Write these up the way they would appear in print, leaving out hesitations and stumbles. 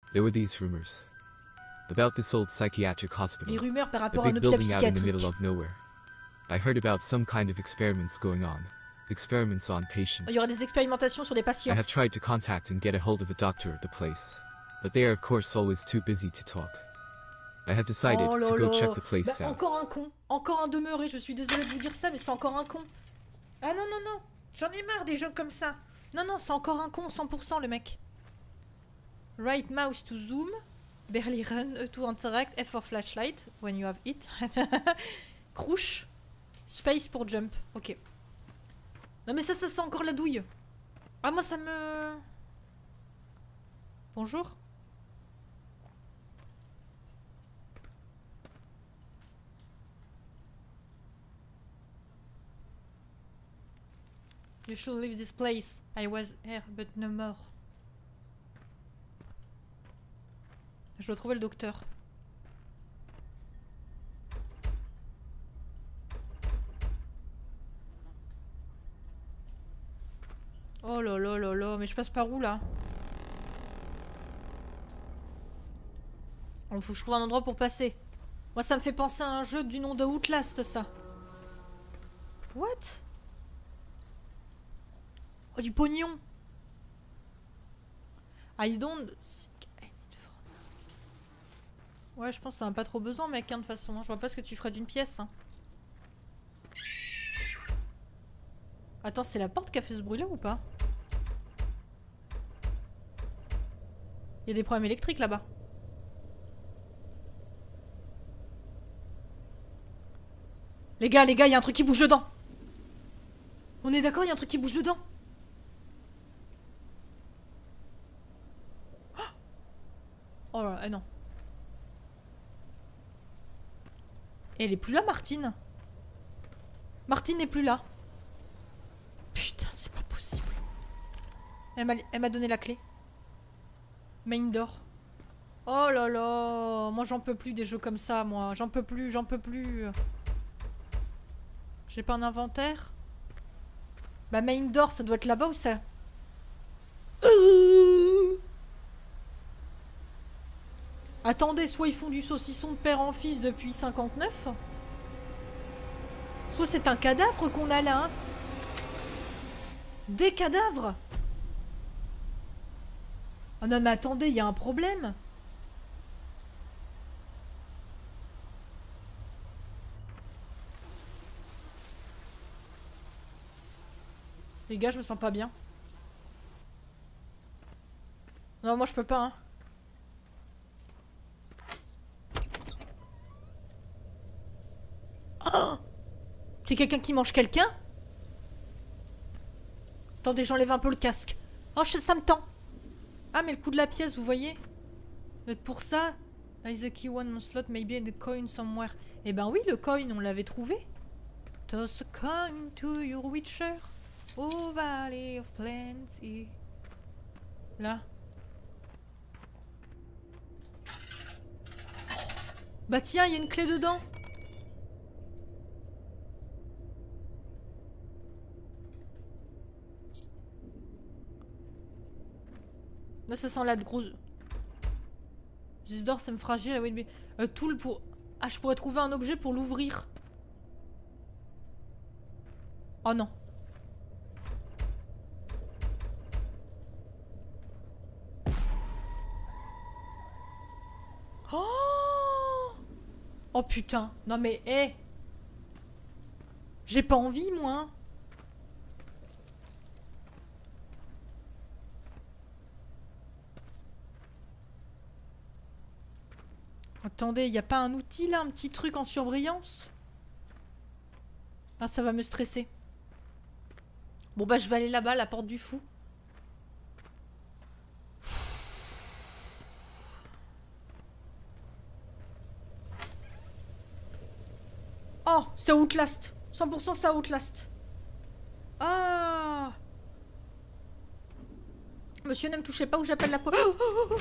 There were these rumors about this old psychiatric hospital, Les rumeurs par a rapport à un big hôpital building out in the middle psychiatrique. of nowhere. I heard about some kind of experiments going on. Experiments on patients. Il y aura des expérimentations sur des I patients. have tried to contact and get a hold of a doctor at the place, but they are of course always too busy to talk. I have decided Oh là to go là. check the place Bah, out. encore un con. Encore un demeuré. Je suis désolée de vous dire ça, mais c'est encore un con. Ah non, non, non. J'en ai marre des gens comme ça. Non, non, c'est encore un con, 100% le mec. Right mouse to zoom. Barely run to interact. F for flashlight when you have it. Crouche. Space pour jump. Ok. Non mais ça sent encore la douille. Ah moi ça me... Bonjour. You should leave this place. I was here but no more. Je dois trouver le docteur. Oh là là là là, mais je passe par où là? Il faut que je trouve un endroit pour passer. Moi ça me fait penser à un jeu du nom de Outlast ça. What? Oh du pognon. I don't... Ouais je pense que t'en as pas trop besoin mec hein, de toute façon. Je vois pas ce que tu ferais d'une pièce. Hein. Attends, c'est la porte qui a fait ce bruit là ou pas? Il y a des problèmes électriques là-bas. Les gars, il y a un truc qui bouge dedans. On est d'accord, il y a un truc qui bouge dedans. Oh là là, non. Et elle est plus là, Martine. Martine n'est plus là. Putain, c'est pas possible. Elle m'a donné la clé. Main door. Oh là là. Moi, j'en peux plus des jeux comme ça, moi. J'en peux plus, j'en peux plus. J'ai pas un inventaire? Bah, main door, ça doit être là-bas ou ça? Attendez, soit ils font du saucisson de père en fils depuis 59. Soit c'est un cadavre qu'on a là, hein. Des cadavres? Oh non mais attendez, il y a un problème. Les gars, je me sens pas bien. Non, moi je peux pas, hein. Oh! C'est quelqu'un qui mange quelqu'un? Attendez, j'enlève un peu le casque. Oh, ça me tend. Ah, mais le coup de la pièce, vous voyez? Pour ça, there is a key one more slot, maybe in the coin somewhere. Eh ben oui, le coin, on l'avait trouvé. Toss a coin to your witcher. Oh, valley of plenty. Là. Bah tiens, il y a une clé dedans. Là, ça sent la grosse... This door seems fragile. Oui, mais... tool pour... Ah, je pourrais trouver un objet pour l'ouvrir. Oh non. Oh, oh putain. Non mais, hé. Hey. J'ai pas envie, moi. Attendez, il n'y a pas un outil là, un petit truc en surbrillance? Ah, ça va me stresser. Bon bah je vais aller là-bas, la porte du fou. Oh, c'est Outlast. 100% ça Outlast. Ah. Monsieur, ne me touchez pas ou j'appelle la police.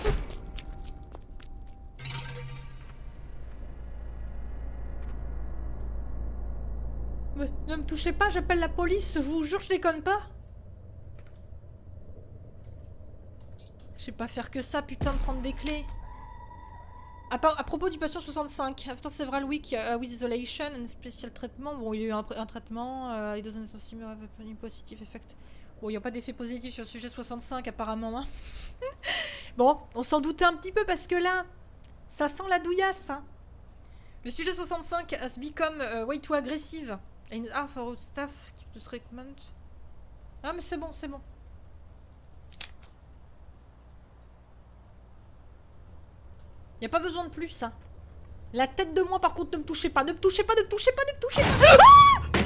Ne me touchez pas, j'appelle la police, je vous jure, je déconne pas. sais pas faire que ça, putain, de prendre des clés. À propos du patient 65, after several weeks with isolation and special treatment, bon, il y a eu un traitement, it doesn't seem to have any positive effect. Bon, il n'y a pas d'effet positif sur le sujet 65 apparemment. Hein. Bon, on s'en doutait un petit peu parce que là, ça sent la douillasse. Hein. Le sujet 65 has become way too aggressive. And for staff keep the treatment. Ah mais c'est bon, c'est bon. Y a pas besoin de plus, hein. La tête de moi par contre, ne me touchez pas, ne me touchez pas, ne me touchez pas, ne me touchez pas. Ah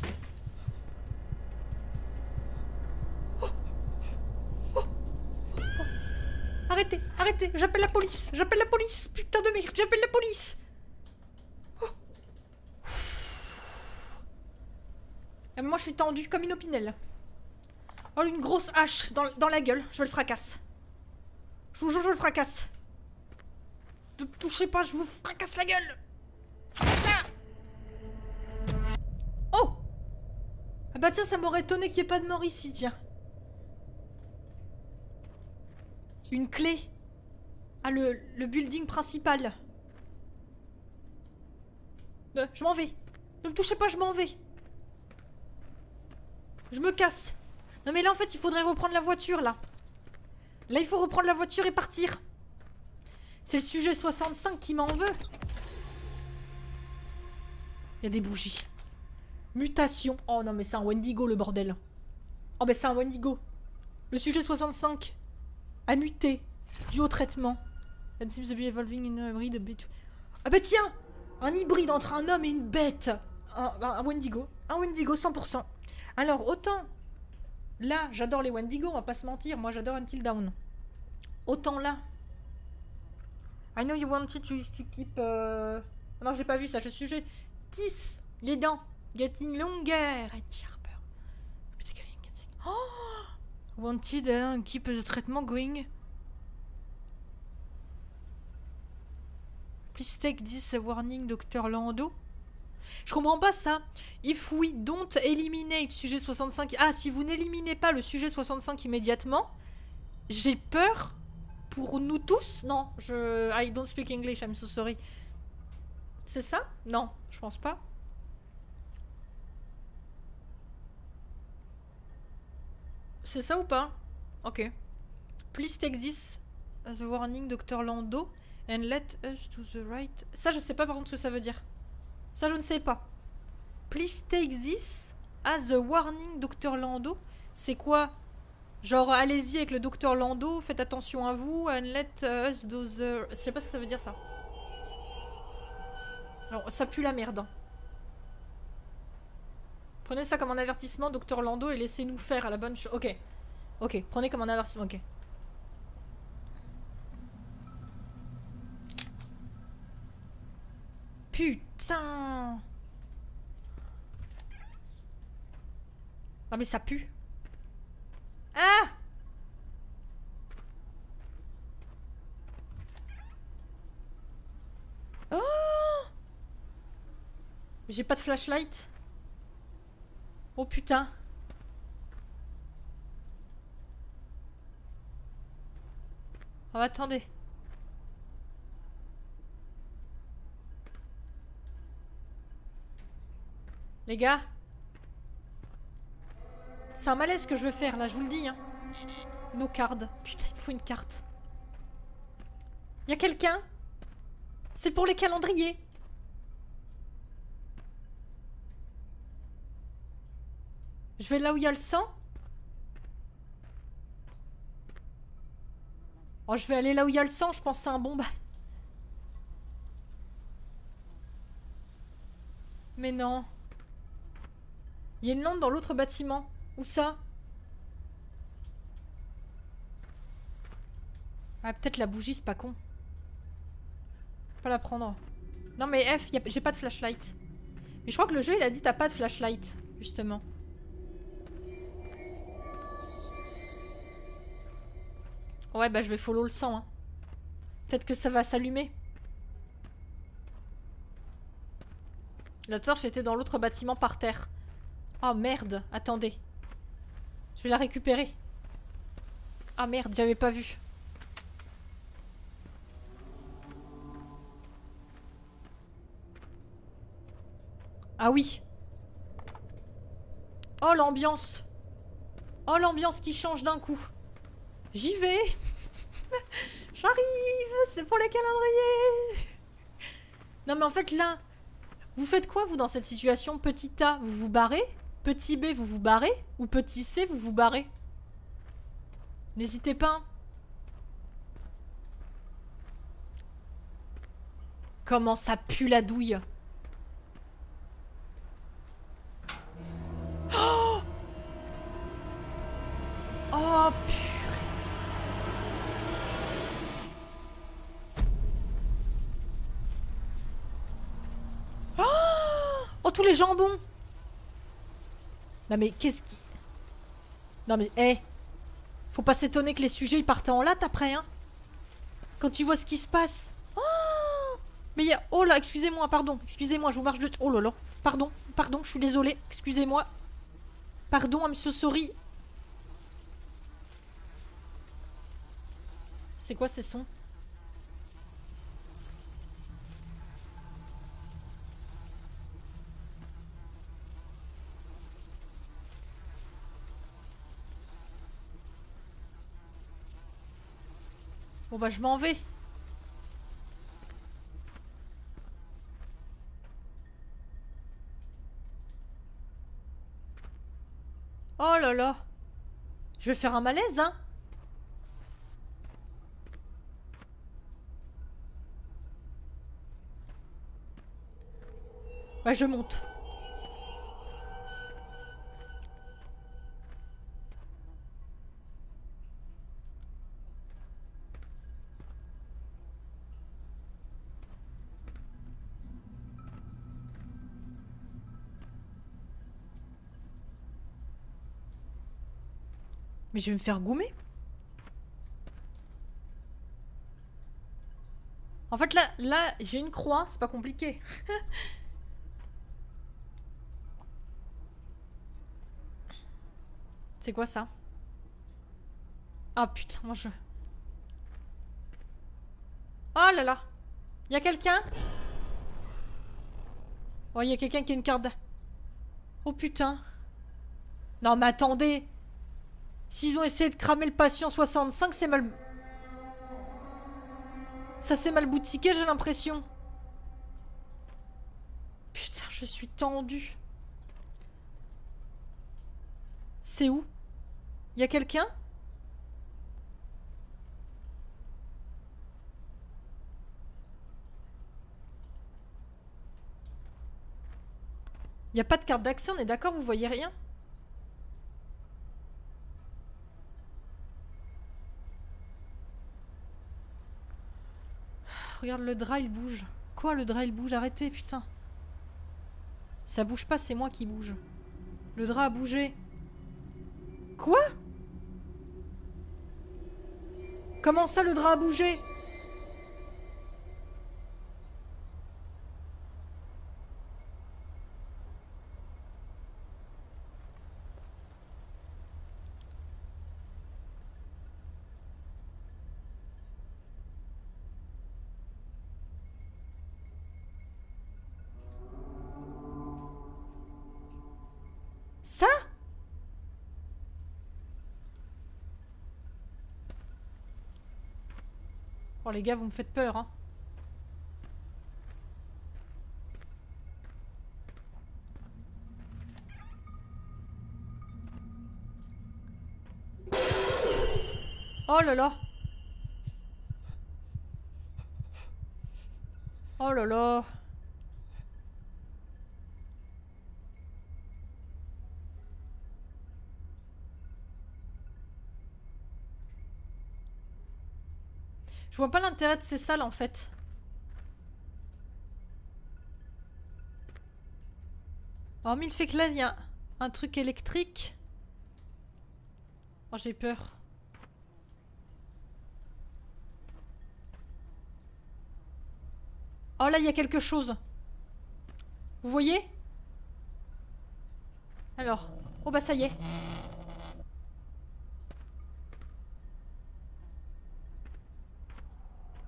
Arrêtez, arrêtez, j'appelle la police, putain de merde, j'appelle la police. Oh. Et moi je suis tendue comme une opinel. Oh, une grosse hache dans la gueule, je le fracasse. Je vous jure, je le fracasse. Ne me touchez pas, je vous fracasse la gueule. Ah oh. Ah bah tiens, ça m'aurait étonné qu'il n'y ait pas de mort ici, tiens. Une clé. Ah, le building principal. Je m'en vais. Ne me touchez pas, je m'en vais. Je me casse. Non mais là en fait il faudrait reprendre la voiture là. Là il faut reprendre la voiture et partir. C'est le sujet 65 qui m'en veut. Il y a des bougies. Mutation. Oh non mais c'est un Wendigo le bordel. Oh mais c'est un Wendigo. Le sujet 65 a muté dû au traitement. And seems to be evolving in a breed a bit. Ah bah tiens, un hybride entre un homme et une bête. Un Wendigo. Un Wendigo 100%. Alors autant là j'adore les Wendigo, on va pas se mentir. Moi j'adore Until Dawn. Autant là. I know you wanted to keep... Non j'ai pas vu ça, je suis sujet. Teeth, les dents. Getting longer. Oh! Wanted keep the traitement going. Please take this warning, Dr. Lando. Je comprends pas ça. If we don't eliminate sujet 65... Ah, si vous n'éliminez pas le sujet 65 immédiatement, j'ai peur pour nous tous. Non, I don't speak English, I'm so sorry. C'est ça? Non, je pense pas. C'est ça ou pas? Ok. Please take this as a warning, Dr. Lando, and let us to the right. Ça, je sais pas par contre ce que ça veut dire. Ça, je ne sais pas. Please take this as a warning, Dr. Lando. C'est quoi? Genre, allez-y avec le Dr. Lando, faites attention à vous, and let us do the... Je sais pas ce que ça veut dire, ça. Alors, ça pue la merde. Hein. Prenez ça comme un avertissement, Dr. Lando, et laissez-nous faire à la bonne chose. Ok. Ok, prenez comme un avertissement, ok. Putain! Ah mais ça pue. Ah! Oh! J'ai pas de flashlight. Oh putain. Oh attendez. Les gars, c'est un malaise que je veux faire là, je vous le dis. Hein. No card. Putain, il faut une carte. Y a quelqu'un? C'est pour les calendriers. Je vais là où il y a le sang. Oh, je vais aller là où il y a le sang, je pense que c'est un bon bail. Mais non. Il y a une lampe dans l'autre bâtiment. Où ça? Ah, peut-être la bougie, c'est pas con. Pas la prendre. Non mais F, j'ai pas de flashlight. Mais je crois que le jeu, il a dit t'as pas de flashlight, justement. Ouais, bah je vais follow le sang. Hein. Peut-être que ça va s'allumer. La torche était dans l'autre bâtiment par terre. Oh merde, attendez. Je vais la récupérer. Ah merde, j'avais pas vu. Ah oui. Oh l'ambiance. Oh l'ambiance qui change d'un coup. J'y vais. J'arrive. C'est pour les calendriers. Non mais en fait là, vous faites quoi vous dans cette situation? Petit A, vous vous barrez? Petit B, vous vous barrez? Ou petit C, vous vous barrez? N'hésitez pas. Comment ça pue la douille. Oh, oh purée. Oh tous les jambons. Non mais qu'est-ce qui... Non mais, hé, faut pas s'étonner que les sujets ils partent en latte après, hein. Quand tu vois ce qui se passe. Oh, mais il y a... Oh là, excusez-moi, pardon. Excusez-moi, je vous marche de... Oh là là. Pardon, pardon, je suis désolée. Excusez-moi. Pardon, I'm so sorry. C'est quoi ces sons? Bon bah je m'en vais. Oh là là. Je vais faire un malaise, hein. Bah je monte. Mais je vais me faire goumer. En fait là j'ai une croix, c'est pas compliqué. C'est quoi ça? Ah putain, moi je... Oh là là. Y'a quelqu'un? Oh, y'a quelqu'un qui a une carte... Oh putain. Non mais attendez. S'ils ont essayé de cramer le patient 65, c'est mal... Ça s'est mal boutiqué, j'ai l'impression. Putain, je suis tendue. C'est où? Y'a quelqu'un? Y'a pas de carte d'accès, on est d'accord, vous voyez rien? Regarde, le drap il bouge. Quoi, le drap il bouge? Arrêtez, putain. Ça bouge pas, c'est moi qui bouge. Le drap a bougé. Quoi? Comment ça, le drap a bougé? Ça? Oh les gars, vous me faites peur, hein. Oh là là. Oh là là. Je vois pas l'intérêt de ces salles en fait. Hormis le fait que là il y a un truc électrique. Oh j'ai peur. Oh là il y a quelque chose. Vous voyez? Alors. Oh bah ça y est.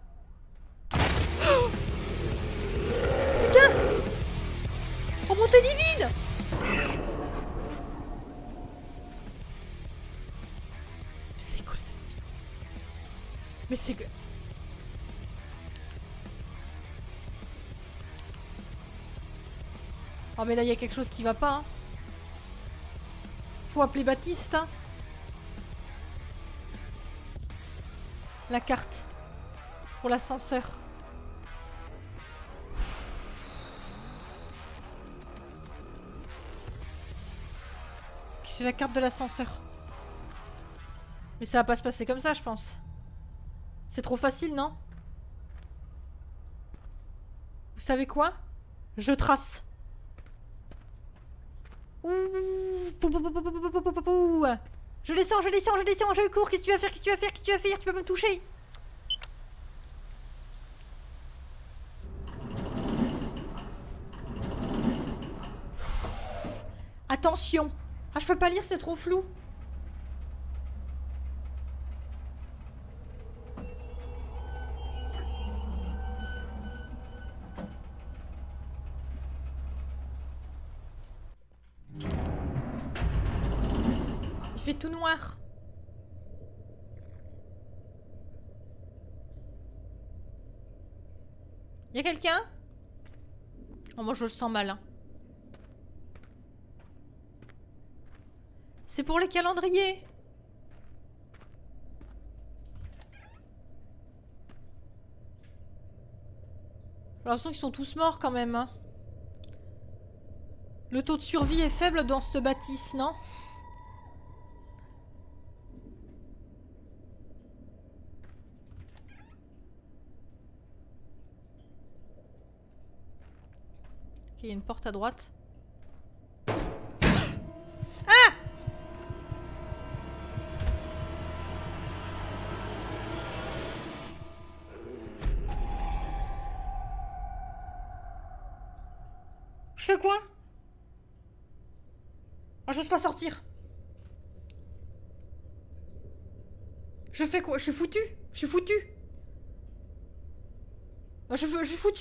Putain! Remontez vite! c'est que... Oh mais là il y a quelque chose qui va pas. Hein. Faut appeler Baptiste. Hein. La carte. Pour l'ascenseur. J'ai la carte de l'ascenseur. Mais ça va pas se passer comme ça, je pense. C'est trop facile, non? Vous savez quoi? Je trace. Ouh. Je descends, je descends, je descends, je cours. Qu'est-ce que tu vas faire? Qu'est-ce que tu vas faire? Qu'est-ce que tu vas faire? Tu peux me toucher. Attention. Ah, je peux pas lire, c'est trop flou. Il fait tout noir. Y a quelqu'un? Oh, moi je le sens mal. Hein. C'est pour les calendriers. J'ai l'impression qu'ils sont tous morts quand même. Hein. Le taux de survie est faible dans cette bâtisse, non? Ok, il y a une porte à droite. Ah! Je fais quoi? Ah, j'ose pas sortir. Je fais quoi? Je suis foutu. Je suis foutu. Ah, je suis foutu.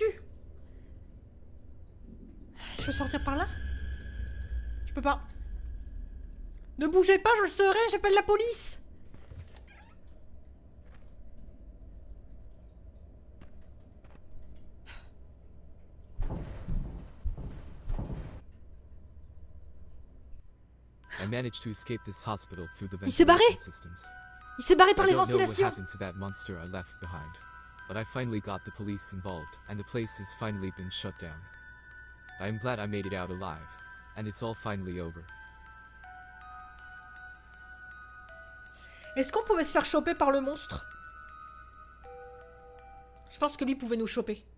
Je peux sortir par là? Je peux pas. Ne bougez pas, je le saurai, j'appelle la police. I managed to escape this hospital through the Il s'est barré. ventilation systems. Il s'est barré par I les don't know what ventilations. happened to that monster I left behind, but I finally got the police involved, and the place has finally been shut down. I'm glad I made it out alive, and it's all finally over. Est-ce qu'on pouvait se faire choper par le monstre? Je pense que lui pouvait nous choper.